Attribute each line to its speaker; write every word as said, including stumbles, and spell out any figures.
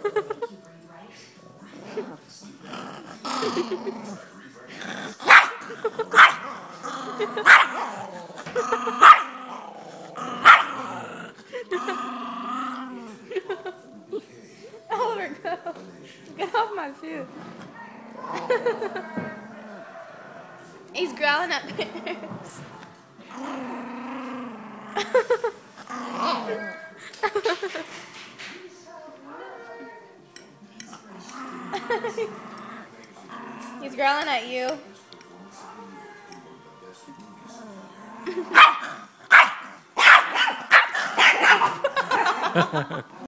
Speaker 1: Oliver, go. Get off my food. He's growling at bears. He's growling at you.